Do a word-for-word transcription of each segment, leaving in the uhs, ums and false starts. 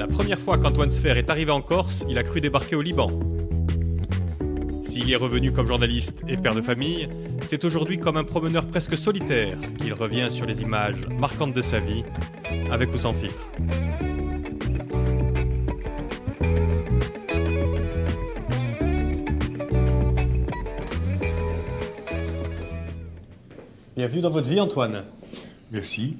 première fois qu'Antoine Sfer est arrivé en Corse, il a cru débarquer au Liban. S'il y est revenu comme journaliste et père de famille, c'est aujourd'hui comme un promeneur presque solitaire qu'il revient sur les images marquantes de sa vie, avec ou sans filtre. Bienvenue dans votre vie, Antoine. Merci.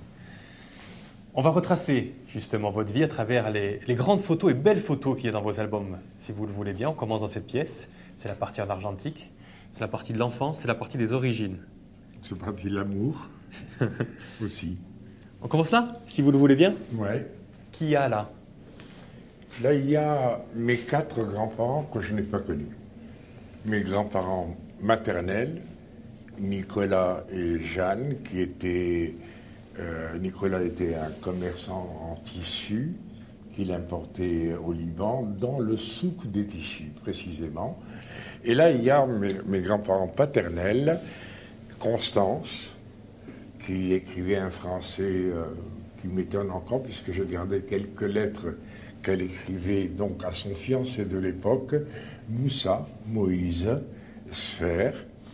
On va retracer justement votre vie à travers les, les grandes photos et belles photos qu'il y a dans vos albums. Si vous le voulez bien, on commence dans cette pièce. C'est la partie en argentique, c'est la partie de l'enfance, c'est la partie des origines. C'est la partie de l'amour aussi. On commence là, si vous le voulez bien. Ouais. Qui y a là? Là, il y a mes quatre grands-parents que je n'ai pas connus. Mes grands-parents maternels, Nicolas et Jeanne, qui étaient... Euh, Nicolas était un commerçant en tissus qu'il importait au Liban, dans le souk des tissus, précisément. Et là, il y a mes, mes grands-parents paternels, Constance, qui écrivait un français euh, qui m'étonne encore, puisque je gardais quelques lettres qu'elle écrivait donc à son fiancé de l'époque, Moussa, Moïse, Sfer.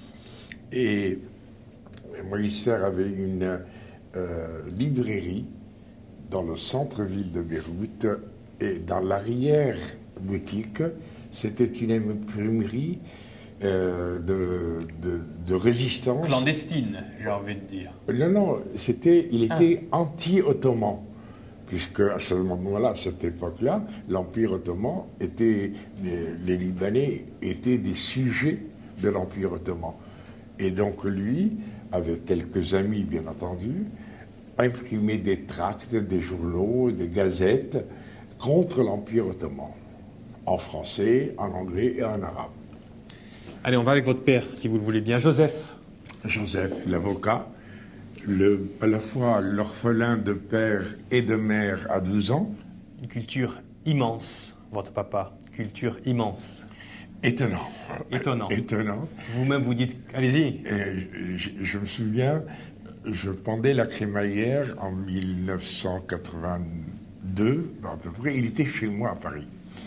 Et Moïse Sfer avait une euh, librairie dans le centre-ville de Beyrouth, et dans l'arrière-boutique, c'était une imprimerie euh, de, de, de résistance. Clandestine, j'ai envie de dire. Non, non, c'était, il était ah. anti-ottoman, puisque à ce moment-là, à cette époque-là, l'Empire ottoman était, les, les Libanais étaient des sujets de l'Empire ottoman. Et donc lui, avec quelques amis bien entendu, imprimait des tracts, des journaux, des gazettes contre l'Empire ottoman, en français, en anglais et en arabe. Allez, on va avec votre père, si vous le voulez bien. Joseph. Joseph, l'avocat, le, à la fois l'orphelin de père et de mère à douze ans. Une culture immense, votre papa, culture immense. Étonnant. Étonnant. Étonnant. Vous-même, vous dites, allez-y. Je, je me souviens, je pendais la crémaillère en mille neuf cent quatre-vingt-deux, à peu près. Il était chez moi à Paris.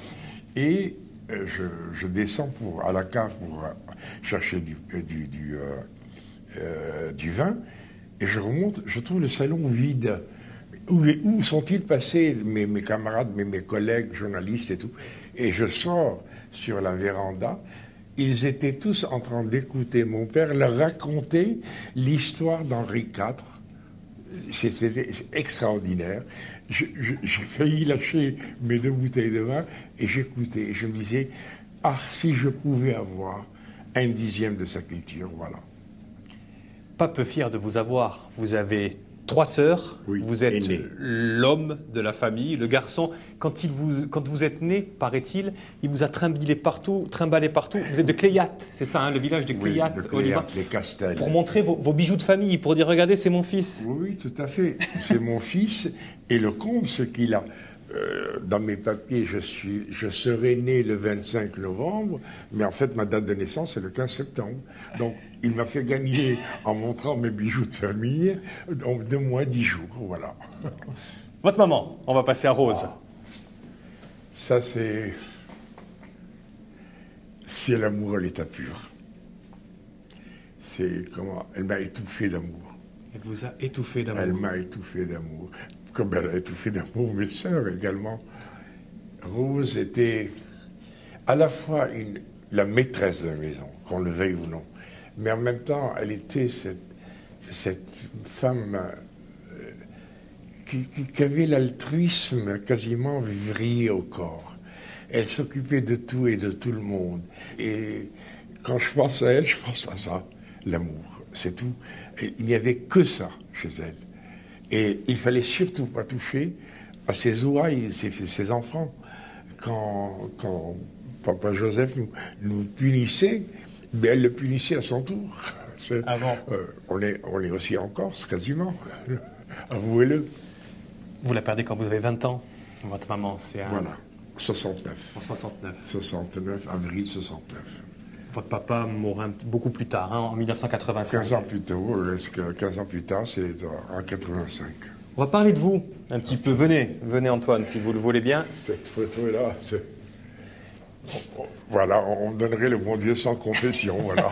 Et je, je descends pour, à la cave pour chercher du, du, du, euh, euh, du vin. Et je remonte, je trouve le salon vide. Où, où sont-ils passés, mes, mes camarades, mes, mes collègues, journalistes et tout? Et je sors sur la véranda. Ils étaient tous en train d'écouter mon père leur raconter l'histoire d'Henri quatre. C'était extraordinaire. Je, je, j'ai failli lâcher mes deux bouteilles de vin et j'écoutais. Et je me disais, ah, si je pouvais avoir un dixième de sa culture, voilà. Pas peu fier de vous avoir. Vous avez trois sœurs, oui, vous êtes aîné. L'homme de la famille, le garçon. Quand, il vous, quand vous êtes né, paraît-il, il vous a trimballé partout, trimballé partout. Vous êtes de Cléat, c'est ça, hein, le village de Cléat, oui, de au Liban. Les Castels. Pour montrer vos, vos bijoux de famille, pour dire, regardez, c'est mon fils. Oui, oui, tout à fait. C'est mon fils. Et le comble, ce qu'il a... Euh, dans mes papiers, je, suis, je serais né le vingt-cinq novembre, mais en fait, ma date de naissance, c'est le quinze septembre. Donc, il m'a fait gagner, en montrant mes bijoux de famille, donc deux mois, dix jours, voilà. Votre maman, on va passer à Rose. Ah. Ça, c'est... C'est l'amour à l'état pur. C'est comment... Elle m'a étouffé d'amour. Elle vous a étouffé d'amour. Elle m'a étouffé d'amour. Comme elle a étouffé d'amour mes sœurs également. Rose était à la fois une, la maîtresse de la maison, qu'on le veuille ou non, mais en même temps, elle était cette, cette femme euh, qui, qui, qui avait l'altruisme quasiment vrillé au corps. Elle s'occupait de tout et de tout le monde. Et quand je pense à elle, je pense à ça, l'amour, c'est tout. Et il n'y avait que ça chez elle. Et il fallait surtout pas toucher à ses ouailles, ses, ses enfants. Quand, quand papa Joseph nous, nous punissait, mais elle le punissait à son tour. Avant. Euh, on, est, on est aussi en Corse, quasiment. Avouez-le. Vous la perdez quand vous avez vingt ans, votre maman, c'est un... Voilà, soixante-neuf. En soixante-neuf. soixante-neuf, avril soixante-neuf. Votre papa mourra beaucoup plus tard, hein, en mille neuf cent quatre-vingt-cinq. quinze ans plus tôt, quinze ans plus tard, c'est en quatre-vingt-cinq. On va parler de vous un petit peu. Venez, venez Antoine, si vous le voulez bien. Cette photo-là, c'est... Voilà, on donnerait le bon Dieu sans confession, voilà.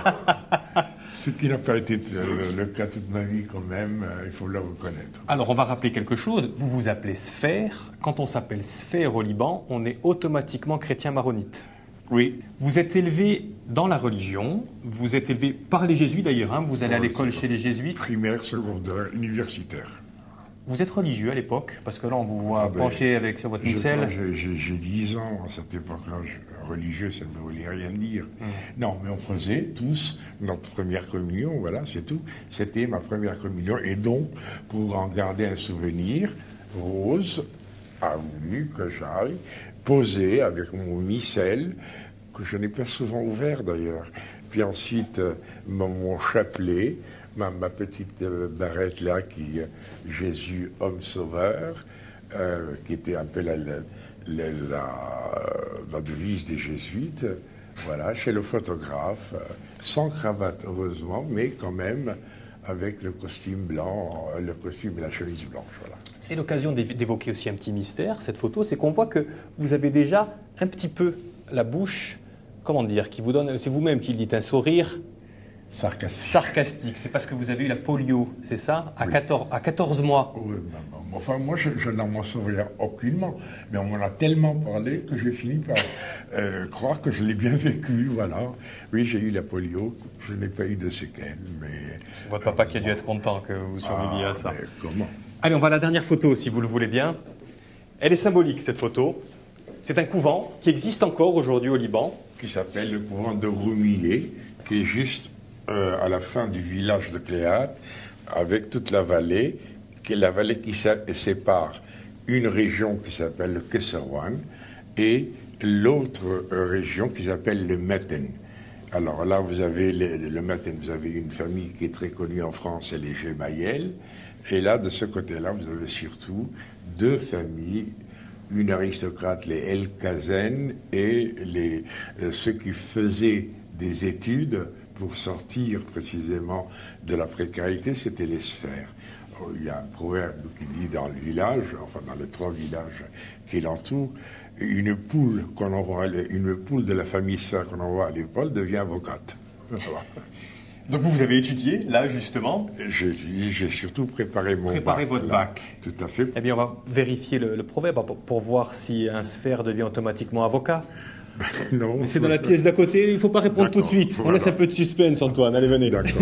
Ce qui n'a pas été le, le cas toute ma vie quand même, euh, il faut le reconnaître. Alors on va rappeler quelque chose, vous vous appelez Sphère. Quand on s'appelle Sphère au Liban, on est automatiquement chrétien maronite. Oui. Vous êtes élevé dans la religion, vous êtes élevé par les jésuites d'ailleurs, hein, vous allez à l'école chez les jésuites. Primaire, secondaire, universitaire. Vous êtes religieux à l'époque, parce que là on vous voit Ah ben, penché avec, sur votre missel. J'ai dix ans à cette époque-là, religieux, ça ne voulait rien dire. Mmh. Non, mais on faisait tous notre première communion, voilà, c'est tout. C'était ma première communion. Et donc, pour en garder un souvenir, Rose a voulu que j'aille poser avec mon missel, que je n'ai pas souvent ouvert d'ailleurs. Puis ensuite, euh, mon, mon chapelet, ma, ma petite euh, barrette là, qui euh, Jésus, homme sauveur, euh, qui était un peu la, la, la, la, la devise des jésuites, voilà, chez le photographe, euh, sans cravate heureusement, mais quand même avec le costume blanc, euh, le costume et la chemise blanche, voilà. C'est l'occasion d'évoquer aussi un petit mystère, cette photo, c'est qu'on voit que vous avez déjà un petit peu la bouche, comment dire, qui vous donne, c'est vous-même qui le dites, un sourire sarcastique. Sarcastique, c'est parce que vous avez eu la polio, c'est ça, à, oui. quatorze, à quatorze mois. Oui, maman. Enfin, moi, je, je n'en m'en souviens aucunement, mais on m'en a tellement parlé que j'ai fini par euh, croire que je l'ai bien vécu, voilà. Oui, j'ai eu la polio, je n'ai pas eu de séquelles, mais... C'est votre papa qui a dû être content que vous surviviez ah, à ça. Mais comment? Allez, on va à la dernière photo, si vous le voulez bien. Elle est symbolique, cette photo. C'est un couvent qui existe encore aujourd'hui au Liban. Qui s'appelle le couvent de Roumié, qui est juste euh, à la fin du village de Cléate, avec toute la vallée, qui est la vallée qui sépare une région qui s'appelle le Kessawan et l'autre région qui s'appelle le Meten. Alors là, vous avez le, le Meten, vous avez une famille qui est très connue en France, c'est les Gemayel. Et là, de ce côté-là, vous avez surtout deux familles, une aristocrate, les El Kazen, et les, euh, ceux qui faisaient des études pour sortir précisément de la précarité, c'était les Sphères. Il y a un proverbe qui dit dans le village, enfin dans les trois villages qui l'entourent, une poule qu'on envoie, une poule de la famille Sphère qu'on envoie à l'école devient avocate. Voilà. Donc vous, vous avez étudié, là, justement. J'ai j'ai surtout préparé mon Préparé bac. votre là. bac. Tout à fait. Eh bien, on va vérifier le, le proverbe pour, pour voir si un Sphère devient automatiquement avocat. Non. Mais c'est dans la pièce d'à côté, il ne faut pas répondre tout de suite. Voilà. On laisse un peu de suspense, Antoine. Allez, venez. D'accord.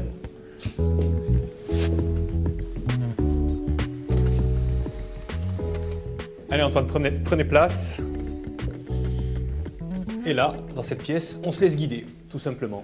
Allez, Antoine, prenez, prenez place. Et là, dans cette pièce, on se laisse guider, tout simplement.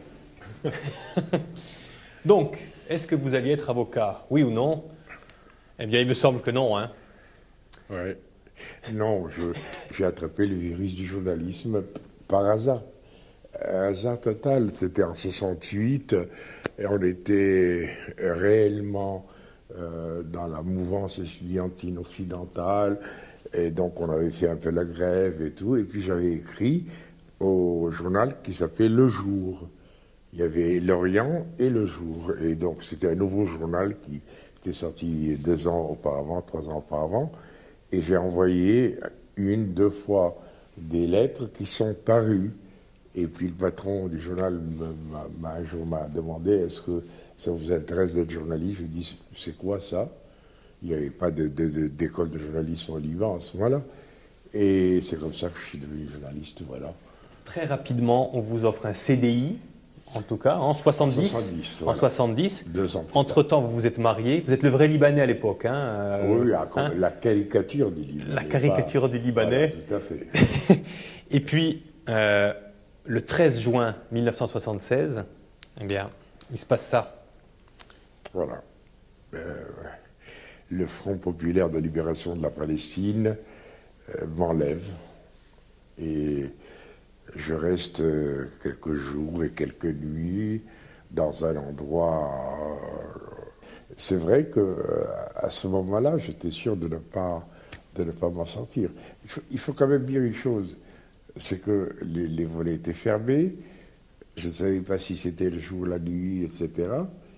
Donc, est-ce que vous alliez être avocat, oui ou non? Eh bien, il me semble que non, hein. Ouais. Non, j'ai attrapé le virus du journalisme par hasard. Un hasard total. C'était en soixante-huit et on était réellement euh, dans la mouvance estudiantine occidentale et donc on avait fait un peu la grève et tout. Et puis j'avais écrit au journal qui s'appelait Le Jour. Il y avait L'Orient et Le Jour. Et donc c'était un nouveau journal qui était sorti deux ans auparavant, trois ans auparavant. Et j'ai envoyé une, deux fois des lettres qui sont parues. Et puis le patron du journal m'a, un jour m'a demandé, est-ce que ça vous intéresse d'être journaliste? Je lui ai dit, c'est quoi ça? Il n'y avait pas de, de, de, d'école de journalisme au Liban à ce moment-là. Et c'est comme ça que je suis devenu journaliste, voilà. Très rapidement, on vous offre un C D I, en tout cas, en soixante-dix. soixante-dix, en voilà. soixante-dix. Deux ans plus Entre-temps, vous vous êtes marié. Vous êtes le vrai Libanais à l'époque. Hein, euh, oui, hein, la caricature du Libanais. La caricature pas... du Libanais. Voilà, tout à fait. Et puis, euh, le treize juin mille neuf cent soixante-seize, eh bien, il se passe ça. Voilà. Euh, le Front populaire de libération de la Palestine euh, m'enlève. Et je reste euh, quelques jours et quelques nuits dans un endroit... Euh, c'est vrai qu'à euh, ce moment-là, j'étais sûr de ne pas, de ne pas m'en sortir. Il faut, il faut quand même dire une chose, c'est que les, les volets étaient fermés, je ne savais pas si c'était le jour, la nuit, et cetera.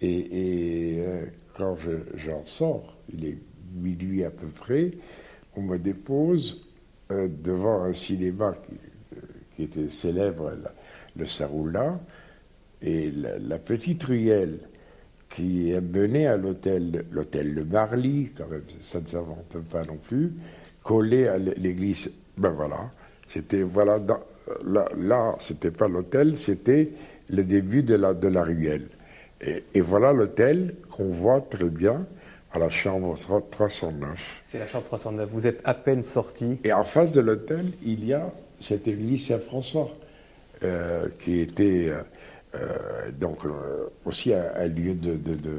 Et, et euh, quand je, j'en sors, il est minuit à peu près, on me dépose euh, devant un cinéma qui, euh, qui était célèbre, la, le Saroula, et la, la petite ruelle qui est menée à l'hôtel, l'hôtel Le Marly, quand même, ça ne s'invente pas non plus, collé à l'église. Ben voilà, c'était, voilà, dans, là, là c'était pas l'hôtel, c'était le début de la, de la ruelle. Et, et voilà l'hôtel qu'on voit très bien à la chambre trois cent neuf. C'est la chambre trois cent neuf, vous êtes à peine sorti. Et en face de l'hôtel, il y a cette église Saint-François, euh, qui était euh, euh, donc euh, aussi un, un lieu de, de, de,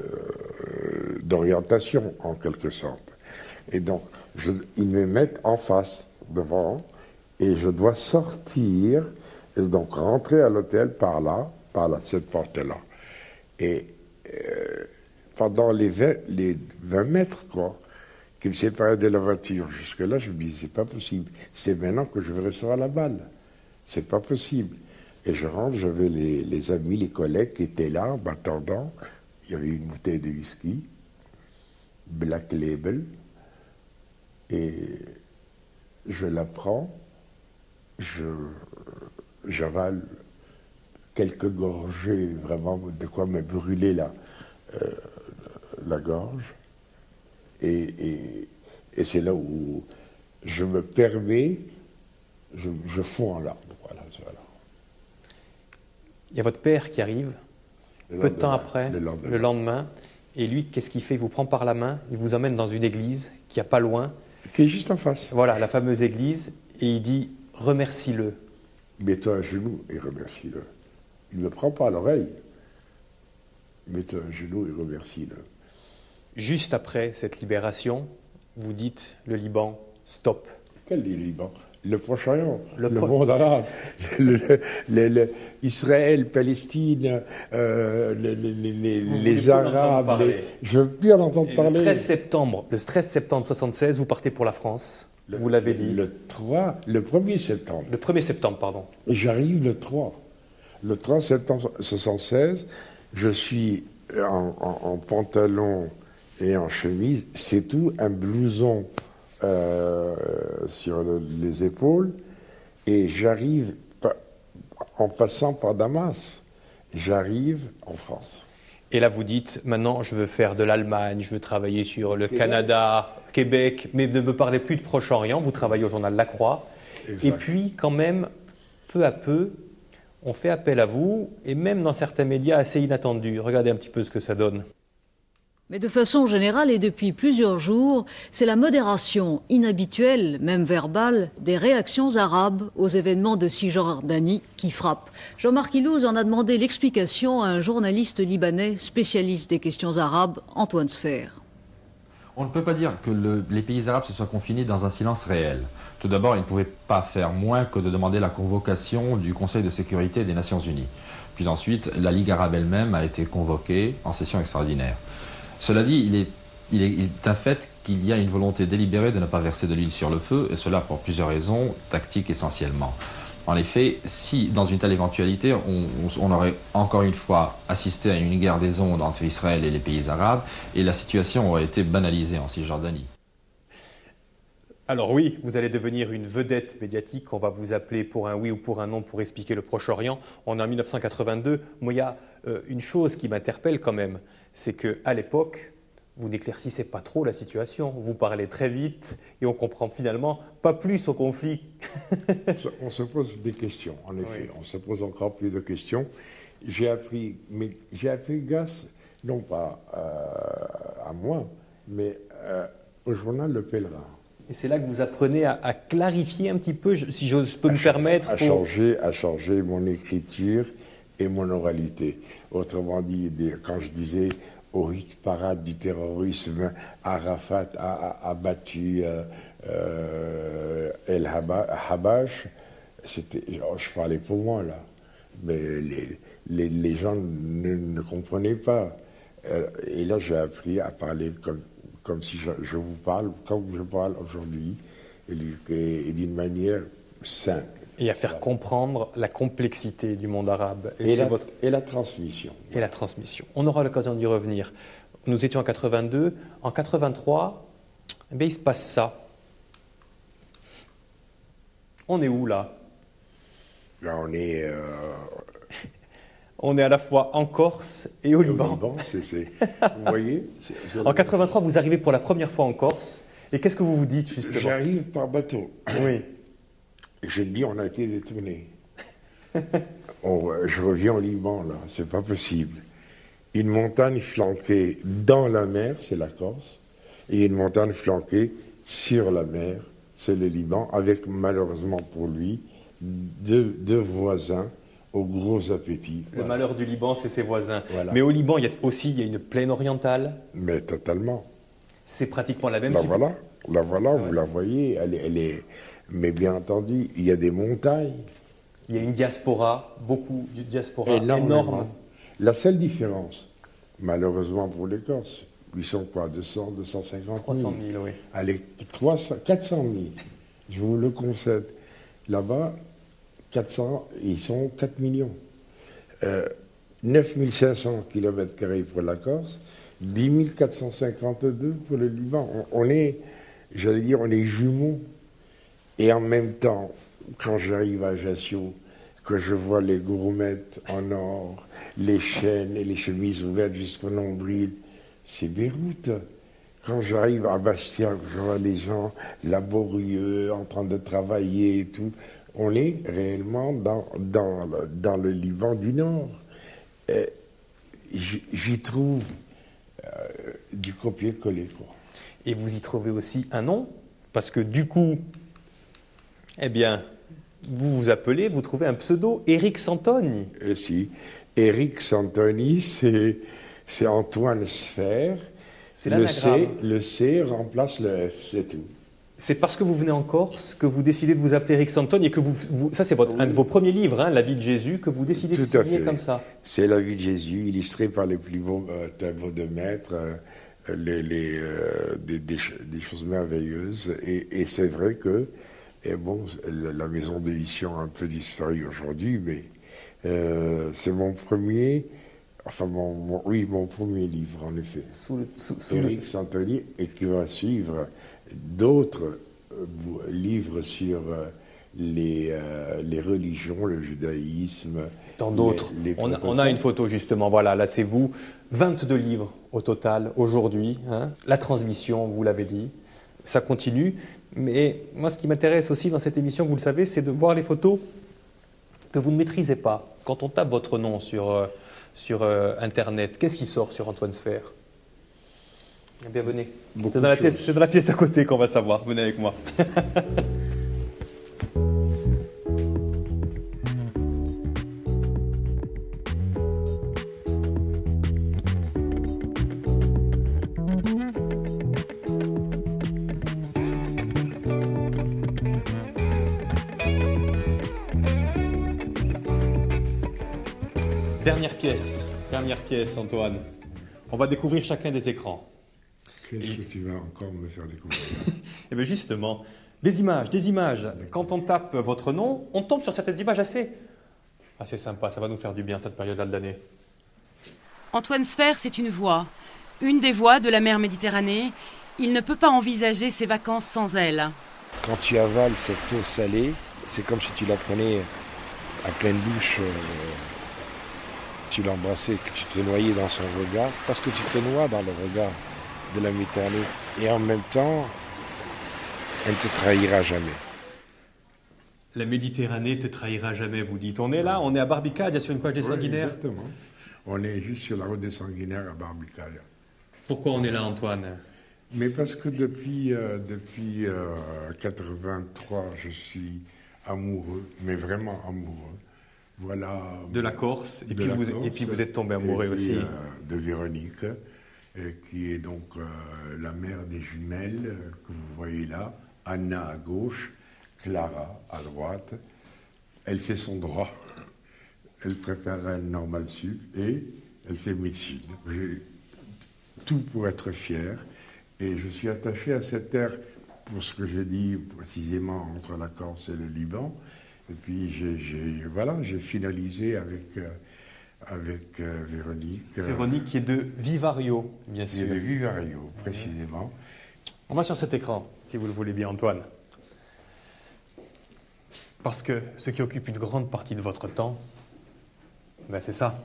euh, d'orientation, en quelque sorte. Et donc, je, ils me mettent en face, devant, et je dois sortir, et donc rentrer à l'hôtel par là, par là, cette porte-là. Et euh, pendant les vingt, les vingt mètres, quoi, qui me séparaient de la voiture, jusque-là, je me dis, c'est pas possible. C'est maintenant que je vais recevoir la balle. C'est pas possible. Et je rentre, j'avais les, les amis, les collègues qui étaient là, m'attendant. Il y avait une bouteille de whisky, Black Label, et je la prends, je, j'avale quelques gorgées, vraiment de quoi me brûler la, euh, la gorge. Et, et, et c'est là où je me permets, je, je fonds en larmes. Voilà, voilà. Il y a votre père qui arrive, Le peu de temps lendemain, après, le lendemain. le lendemain, et lui, qu'est-ce qu'il fait? Il vous prend par la main, il vous emmène dans une église qui n'est pas loin. Qui est juste en face. Voilà, la fameuse église, et il dit « remercie-le ». Mets-toi à genoux et remercie-le. Il ne me prend pas à l'oreille. Mets-toi à genoux et remercie-le. Juste après cette libération, vous dites le Liban, stop. Quel Liban? Le Proche-Orient, le, le pro... monde arabe, le, le, le, le, Israël, Palestine, euh, les, les, les, les Arabes. Les... Je ne veux plus en entendre et parler. Le treize septembre, le treize septembre soixante-seize, vous partez pour la France. Le, vous l'avez dit. Le trois, le premier septembre. Le premier septembre, pardon. Et j'arrive le trois. Le trois septembre soixante-seize, je suis en, en, en pantalon et en chemise, c'est tout, un blouson euh, sur le, les épaules, et j'arrive en passant par Damas, j'arrive en France. Et là, vous dites, maintenant, je veux faire de l'Allemagne, je veux travailler sur le Québec. Canada, Québec, mais ne me parlez plus de Proche-Orient, vous travaillez au journal La Croix. Exact. Et puis, quand même, peu à peu, on fait appel à vous, et même dans certains médias assez inattendus. Regardez un petit peu ce que ça donne. Mais de façon générale et depuis plusieurs jours, c'est la modération inhabituelle, même verbale, des réactions arabes aux événements de Cisjordanie qui frappe. Jean-Marc Ilouz en a demandé l'explication à un journaliste libanais spécialiste des questions arabes, Antoine Sfer. On ne peut pas dire que le, les pays arabes se soient confinés dans un silence réel. Tout d'abord, ils ne pouvaient pas faire moins que de demander la convocation du Conseil de sécurité des Nations Unies. Puis ensuite, la Ligue arabe elle-même a été convoquée en session extraordinaire. Cela dit, il est, il, est, il est un fait qu'il y a une volonté délibérée de ne pas verser de l'huile sur le feu, et cela pour plusieurs raisons, tactiques essentiellement. En effet, si dans une telle éventualité, on, on aurait encore une fois assisté à une guerre des ondes entre Israël et les pays arabes, et la situation aurait été banalisée en Cisjordanie. Alors oui, vous allez devenir une vedette médiatique, on va vous appeler pour un oui ou pour un non pour expliquer le Proche-Orient. On est en mille neuf cent quatre-vingt-deux. Moi, il y a euh, une chose qui m'interpelle quand même, c'est qu'à l'époque, vous n'éclaircissez pas trop la situation. Vous parlez très vite et on comprend finalement pas plus au conflit. On se pose des questions, en effet. Oui. On se pose encore plus de questions. J'ai appris, mais j'ai appris grâce, non pas euh, à moi, mais euh, au journal Le Pèlerin. Et c'est là que vous apprenez à, à clarifier un petit peu, si j'ose peux à me permettre. À, pour... changer, à changer mon écriture et mon oralité. Autrement dit, quand je disais au hit parade du terrorisme, Arafat a, a, a battu euh, euh, El Habash, c'était, je parlais pour moi là, mais les, les, les gens ne, ne comprenaient pas. Et là, j'ai appris à parler comme, comme si je, je vous parle, comme je parle aujourd'hui, et, et d'une manière simple. Et à faire voilà. comprendre la complexité du monde arabe. Et, et, la, votre... et la transmission. Et voilà. la transmission. On aura l'occasion d'y revenir. Nous étions en quatre-vingt-deux. En quatre-vingt-trois, eh bien, il se passe ça. On est où là? Là, on est... Euh... On est à la fois en Corse et au, au Liban. Liban c'est, c'est... Vous voyez c'est, c'est... En quatre-vingt-trois, vous arrivez pour la première fois en Corse. Et qu'est-ce que vous vous dites, justement? J'arrive par bateau. Oui. Je me dis, on a été détournés. on, je reviens au Liban, là. C'est pas possible. Une montagne flanquée dans la mer, c'est la Corse. Et une montagne flanquée sur la mer, c'est le Liban, avec, malheureusement pour lui, deux, deux voisins au gros appétit. Le voilà. malheur du Liban, c'est ses voisins. Voilà. Mais au Liban, il y a aussi il y a une plaine orientale. Mais totalement. C'est pratiquement la même. La voilà, la voilà, ouais. Vous la voyez. Elle, elle est. Mais bien entendu, il y a des montagnes. Il y a une diaspora, beaucoup de diaspora énorme. La seule différence, malheureusement pour les Corses, ils sont quoi, deux cents, deux cent cinquante mille. trois cent mille, oui. Allez, trois cents, quatre cent mille. Je vous le concède. Là-bas, quatre cents, ils sont quatre millions. Euh, neuf mille cinq cents kilomètres carrés pour la Corse, dix mille quatre cent cinquante-deux pour le Liban. On, on est, j'allais dire, on est jumeaux. Et en même temps, quand j'arrive à Ajaccio, que je vois les gourmettes en or, les chaînes et les chemises ouvertes jusqu'au nombril, c'est Beyrouth. Quand j'arrive à Bastia, je vois les gens laborieux, en train de travailler et tout. On est réellement dans, dans, dans le Liban du Nord. Euh, j'y trouve euh, du copier-coller, quoi. Et vous y trouvez aussi un nom, parce que du coup, eh bien, vous vous appelez, vous trouvez un pseudo, Éric Santoni. Euh, si, Éric Santoni, c'est, c'est Antoine Sphère. C'est le C, le C remplace le F, c'est tout. C'est parce que vous venez en Corse que vous décidez de vous appeler Éric Santoni et que vous, vous ça c'est votre, oui. un de vos premiers livres, hein, La vie de Jésus, que vous décidez tout de signer comme ça. C'est La vie de Jésus, illustré par les plus beaux euh, tableaux de maître, euh, les, les, euh, des, des, des choses merveilleuses. Et, et c'est vrai que, et bon, la maison d'édition a un peu disparu aujourd'hui, mais euh, c'est mon premier, enfin mon, mon, oui, mon premier livre en effet. Sous le, sous, sous Éric le... Santoni, et qui va suivre d'autres euh, livres sur euh, les, euh, les religions, le judaïsme. Tant d'autres. On, on a une photo justement, voilà, là c'est vous. vingt-deux livres au total aujourd'hui. Hein. La transmission, vous l'avez dit, ça continue. Mais moi ce qui m'intéresse aussi dans cette émission, vous le savez, c'est de voir les photos que vous ne maîtrisez pas. Quand on tape votre nom sur, euh, sur euh, Internet, qu'est-ce qui sort sur Antoine Sphère? Eh bien, venez. C'est dans, la pièce, c'est dans la pièce à côté qu'on va savoir. Venez avec moi. Dernière pièce. Dernière pièce, Antoine. On va découvrir chacun des écrans. Qu'est-ce que tu vas encore me faire découvrir? Eh bien justement, des images, des images. Quand on tape votre nom, on tombe sur certaines images assez, assez sympas. Ça va nous faire du bien cette période-là de l'année. Antoine Sphère, c'est une voix. Une des voix de la mer Méditerranée. Il ne peut pas envisager ses vacances sans elle. Quand tu avales cette eau salée, c'est comme si tu la prenais à pleine bouche, euh, tu l'embrassais, que tu te noyais dans son regard, parce que tu te noies dans le regard de la Méditerranée. Et en même temps, elle ne te trahira jamais. La Méditerranée te trahira jamais, vous dites. On est là, on est à Barbicaglia, sur une plage des oui, Sanguinaires. Exactement. On est juste sur la route des Sanguinaires à Barbicaglia. Pourquoi on est là, Antoine? Mais parce que depuis, euh, depuis euh, quatre-vingt-trois, je suis amoureux, mais vraiment amoureux. Voilà. De la Corse, et, puis, vous, Corse, et puis vous êtes tombé amoureux et puis, aussi. Euh, de Véronique, et qui est donc euh, la mère des jumelles euh, que vous voyez là. Anna à gauche, Clara à droite. Elle fait son droit. Elle prépare un normal sup et elle fait médecine. J'ai tout pour être fier. Et je suis attaché à cette terre pour ce que j'ai dit précisément entre la Corse et le Liban. Et puis j'ai, j'ai, voilà, j'ai finalisé avec, euh, avec euh, Véronique. Euh, Véronique qui est de Vivario, bien qui est sûr. de Vivario, précisément. On va sur cet écran, si vous le voulez bien, Antoine. Parce que ce qui occupe une grande partie de votre temps, ben c'est ça.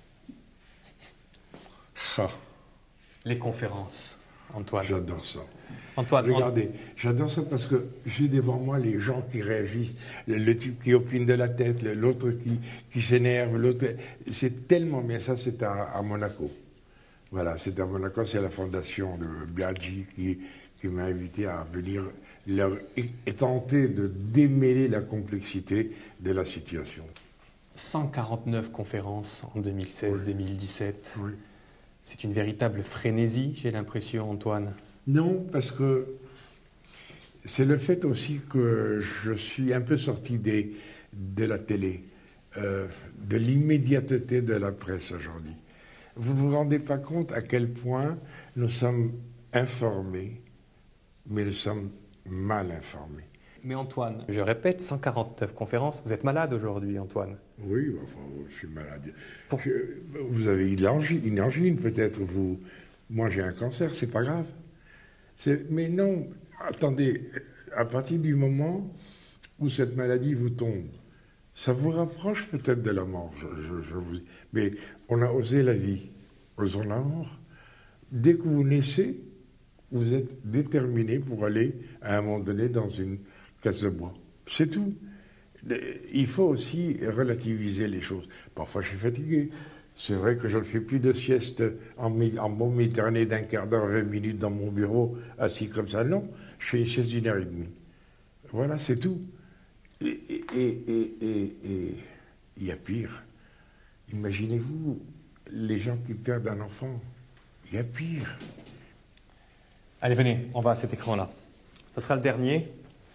Ah, Les conférences, Antoine. j'adore ça. Antoine, Regardez, j'adore ça parce que j'ai devant moi les gens qui réagissent, le, le type qui opine de la tête, le- l'autre qui, qui s'énerve, l'autre. C'est tellement bien. Ça, c'est à, à Monaco. Voilà, c'est à Monaco, c'est la fondation de Biaggi qui, qui m'a invité à venir leur, et, et tenter de démêler la complexité de la situation. cent quarante-neuf conférences en deux mille seize deux mille dix-sept. Oui. C'est une véritable frénésie, j'ai l'impression, Antoine. Non, parce que c'est le fait aussi que je suis un peu sorti des, de la télé, euh, de l'immédiateté de la presse aujourd'hui. Vous ne vous rendez pas compte à quel point nous sommes informés, mais nous sommes mal informés. Mais Antoine, je répète, cent quarante-neuf conférences. Vous êtes malade aujourd'hui, Antoine. Oui, enfin, je suis malade. Pour- Je- vous avez une angine, une angine peut-être, vous. Moi, j'ai un cancer, c'est pas grave. C'est- Mais non, attendez, à partir du moment où cette maladie vous tombe, ça vous rapproche peut-être de la mort. Je, je- je vous... Mais on a osé la vie, osons la mort. Dès que vous naissez, vous êtes déterminé pour aller à un moment donné dans une caisse de bois. C'est tout. Il faut aussi relativiser les choses. Parfois, je suis fatigué. C'est vrai que je ne fais plus de sieste en, mé- en bon Méditerranée d'un quart d'heure, vingt minutes dans mon bureau, assis comme ça. Non, je fais une sieste d'une heure et demie. Voilà, c'est tout. Et et- et- et- et- et il y a pire. Imaginez-vous les gens qui perdent un enfant. Il y a pire. Allez, venez, on va à cet écran-là. Ce sera le dernier.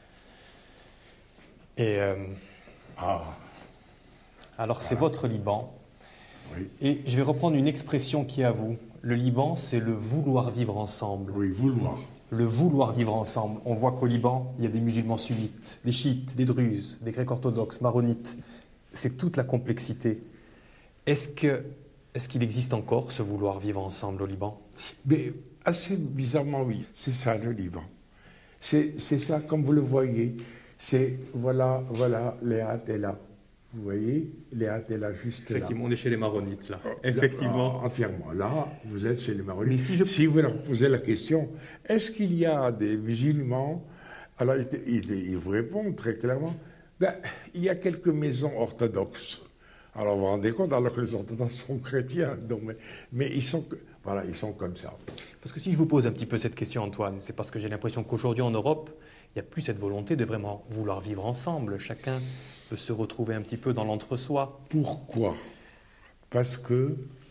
Et euh, Ah, alors, c'est votre Liban. oui. Et je vais reprendre une expression qui est à vous. Le Liban, c'est le vouloir vivre ensemble. Oui, vouloir. Le vouloir vivre ensemble. On voit qu'au Liban, il y a des musulmans sunnites, des chiites, des druzes, des grecs orthodoxes, maronites. C'est toute la complexité. Est-ce que, est-ce qu'il existe encore ce vouloir vivre ensemble au Liban? Mais assez bizarrement, oui. C'est ça le Liban. C'est c'est ça, comme vous le voyez. C'est, voilà, voilà, Léa est là. Vous voyez, Léa est là, juste là. Effectivement, on est chez les maronites, là. Là, Effectivement. entièrement. Là, vous êtes chez les Maronites. Mais si je- Si vous leur posez la question, est-ce qu'il y a des musulmans? Alors, il, il- il vous répond très clairement, ben, il y a quelques maisons orthodoxes. Alors, vous vous rendez compte, alors que les orthodoxes sont chrétiens. Donc, mais, mais ils sont, voilà, ils sont comme ça. Parce que si je vous pose un petit peu cette question, Antoine, c'est parce que j'ai l'impression qu'aujourd'hui en Europe, il n'y a plus cette volonté de vraiment vouloir vivre ensemble. Chacun veut se retrouver un petit peu dans l'entre-soi. Pourquoi? Parce que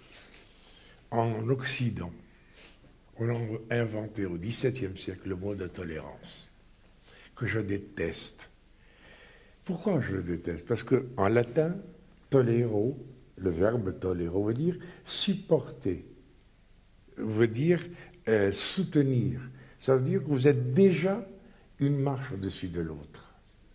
en Occident, on a inventé au dix-septième siècle le mot de tolérance, que je déteste. Pourquoi je le déteste? Parce qu'en latin, tolero, le verbe tolero veut dire supporter, veut dire euh, soutenir. Ça veut dire que vous êtes déjà une marche au-dessus de l'autre.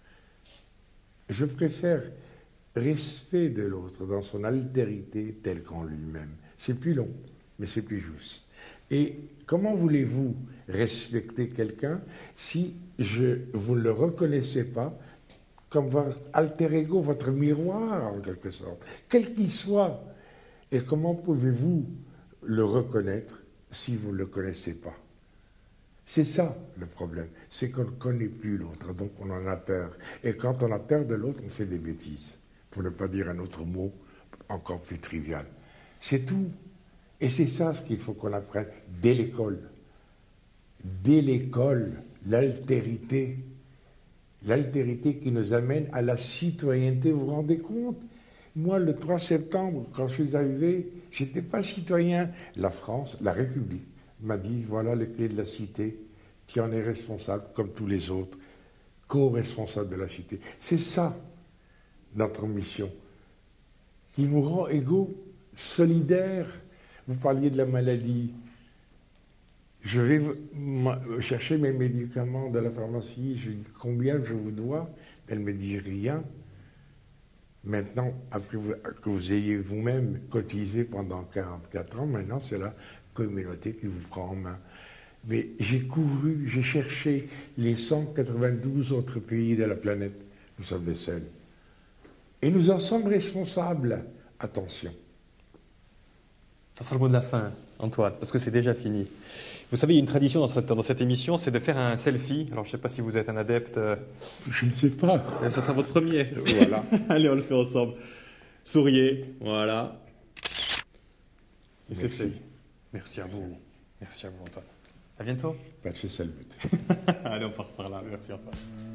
Je préfère respect de l'autre dans son altérité telle qu'en lui-même. C'est plus long, mais c'est plus juste. Et comment voulez-vous respecter quelqu'un si je, vous ne le reconnaissez pas comme votre alter ego, votre miroir en quelque sorte, quel qu'il soit? Et comment pouvez-vous le reconnaître si vous ne le connaissez pas? C'est ça le problème, c'est qu'on ne connaît plus l'autre, donc on en a peur. Et quand on a peur de l'autre, on fait des bêtises, pour ne pas dire un autre mot encore plus trivial. C'est tout. Et c'est ça ce qu'il faut qu'on apprenne dès l'école. Dès l'école, l'altérité. L'altérité qui nous amène à la citoyenneté, vous vous rendez compte? Moi, le trois septembre, quand je suis arrivé, je n'étais pas citoyen. La France, la République, m'a dit, voilà les clés de la cité, tu en es responsable, comme tous les autres, co-responsable de la cité. C'est ça, notre mission, qui nous rend égaux, solidaires. Vous parliez de la maladie. Je vais chercher mes médicaments de la pharmacie, je dis combien je vous dois, elle me dit rien. Maintenant, après vous- que vous ayez vous-même cotisé pendant quarante-quatre ans, maintenant c'est la communauté qui vous prend en main. Mais j'ai couru, j'ai cherché les cent quatre-vingt-douze autres pays de la planète. Nous sommes les seuls. Et nous en sommes responsables. Attention. Ça sera le mot de la fin, Antoine, parce que c'est déjà fini. Vous savez, il y a une tradition dans cette, dans cette émission, c'est de faire un selfie. Alors, je ne sais pas si vous êtes un adepte. euh, Je ne sais pas. Ça, ça sera votre premier. Voilà. Allez, on le fait ensemble. Souriez, voilà. Et c'est Merci. fait. Merci à vous. Merci à vous, Antoine. À bientôt. Pas de chez Salvet. Allez, on part par là. Merci, Antoine.